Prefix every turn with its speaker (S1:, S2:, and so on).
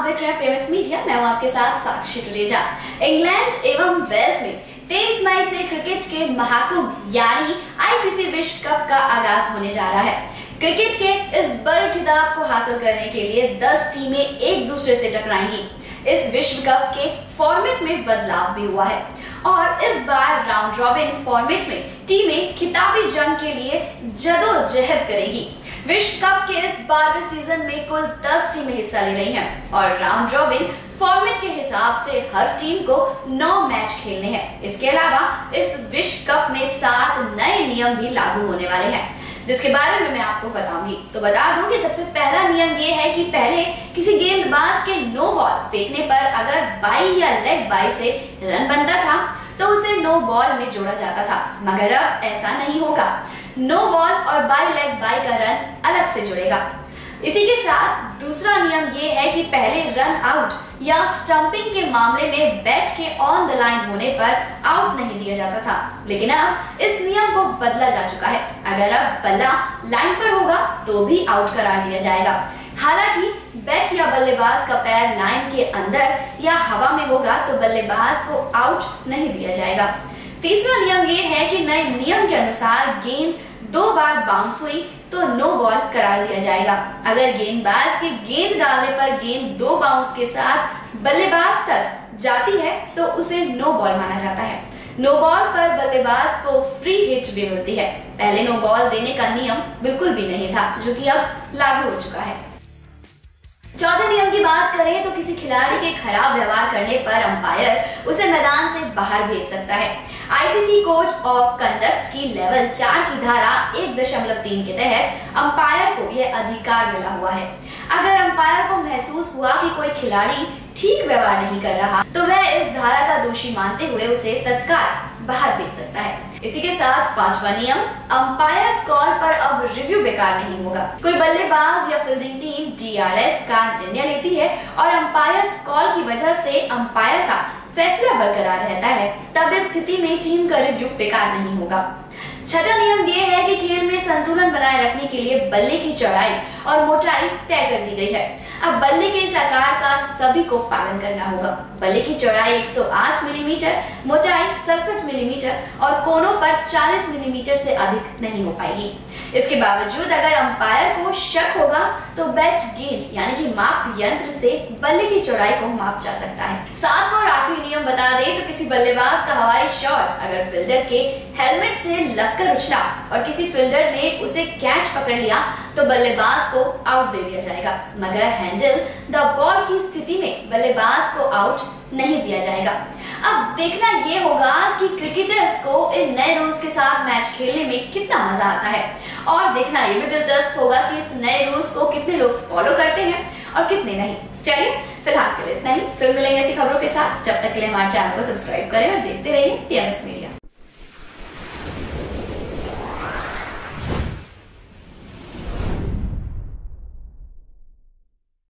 S1: देख रहे हैं फेमस मीडिया। मैं हूं आपके साथ साक्षी टुरेजा। इंग्लैंड एवं वेल्स में 23 मई से क्रिकेट के महाकुंभ यानी आईसीसी विश्व कप का आगाज होने जा रहा है। क्रिकेट के इस बड़े खिताब को हासिल करने के लिए 10 टीमें एक दूसरे से टकराएंगी। इस विश्व कप के फॉर्मेट में बदलाव भी हुआ है और इस बार राउंड रॉबिन फॉर्मेट में टीमें खिताबी जंग के लिए जदोजहद करेगी। विश्व कप के इस 12वें सीजन में कुल 10 टीमें हिस्सा ले रही हैं और राउंड रॉबिन फॉर्मेट के हिसाब से हर टीम को 9 मैच खेलने हैं। इसके अलावा इस विश्व कप में 7 नए नियम भी लागू होने वाले हैं, जिसके बारे में मैं आपको बताऊंगी। तो बता दूं कि सबसे पहला नियम ये है कि पहले किसी गेंदबाज के नो बॉल फेंकने पर अगर बाई या लेग बाई से रन बनता था तो उसे नो बॉल में जोड़ा जाता था, मगर अब ऐसा नहीं होगा। नो बॉल और बाई लेग बाई का रन अलग से जुड़ेगा। इसी के साथ दूसरा नियम ये है कि पहले रन आउट या स्टंपिंग के मामले में बैट के ऑन द लाइन होने पर आउट नहीं दिया जाता था, लेकिन अब इस नियम को बदला जा चुका है। अगर अब बल्ला लाइन पर होगा तो भी आउट करार दिया जाएगा। हालांकि बैट या बल्लेबाज का पैर लाइन के अंदर या हवा में होगा तो बल्लेबाज को आउट नहीं दिया जाएगा। तीसरा नियम ये है कि नए नियम के अनुसार गेंद 2 बार बाउंस हुई तो नो बॉल करार दिया जाएगा। अगर गेंदबाज के गेंद डालने पर गेंद 2 बाउंस के साथ बल्लेबाज तक जाती है तो उसे नो बॉल माना जाता है। नो बॉल पर बल्लेबाज को फ्री हिट भी मिलती है। पहले नो बॉल देने का नियम बिल्कुल भी नहीं था, जो कि अब लागू हो चुका है। चौथे नियम की बात करें तो किसी खिलाड़ी के खराब व्यवहार करने पर अंपायर उसे मैदान से बाहर भेज सकता है। आईसीसी कोड ऑफ कंडक्ट की लेवल 4 की धारा 1.3 के तहत अंपायर को यह अधिकार मिला हुआ है। अगर अंपायर को महसूस हुआ कि कोई खिलाड़ी ठीक व्यवहार नहीं कर रहा तो वह इस धारा का दोषी मानते हुए उसे तत्काल बाहर भेज सकता है। इसी के साथ पांचवा नियम, अंपायर्स कॉल पर अब रिव्यू बेकार नहीं होगा। कोई बल्लेबाज या फील्डिंग टीम डीआरएस का निर्णय लेती है और अंपायर्स कॉल की वजह से अंपायर का फैसला बरकरार रहता है, तब इस स्थिति में टीम का रिव्यू बेकार नहीं होगा। छठा नियम ये है कि खेल में संतुलन बनाए रखने के लिए बल्ले की चौड़ाई और मोटाई तय कर दी गई है। अब बल्ले के इस आकार का सभी को पालन करना होगा। बल्ले की चौड़ाई 108 मिलीमीटर, मोटाई 67 मिलीमीटर और कोनों पर 40 मिलीमीटर से अधिक नहीं हो पाएगी। इसके बावजूद अगर अंपायर को शक होगा तो बैट गेज यानी कि माप यंत्र से बल्ले की चौड़ाई को माप जा सकता है। सातवां और आखिरी नियम बता दें तो किसी बल्लेबाज का हवाई शॉट अगर फील्डर के हेलमेट से लगकर उछला और किसी फील्डर ने उसे कैच पकड़ लिया तो बल्लेबाज को आउट दे दिया जाएगा, मगर हैंडल द बॉल की स्थिति में बल्लेबाज को आउट नहीं दिया जाएगा। अब देखना ये होगा कि क्रिकेटर्स को इन नए रूल्स के साथ मैच खेलने में कितना मजा आता है और देखना ये भी दिलचस्प होगा कि इस नए रूल्स को कितने लोग फॉलो करते हैं और कितने नहीं। चलिए फिलहाल के लिए इतना ही, फिर मिलेंगे ऐसी खबरों के साथ। जब तक के लिए हमारे चैनल को सब्सक्राइब करें और देखते रहिए फेमस मीडिया।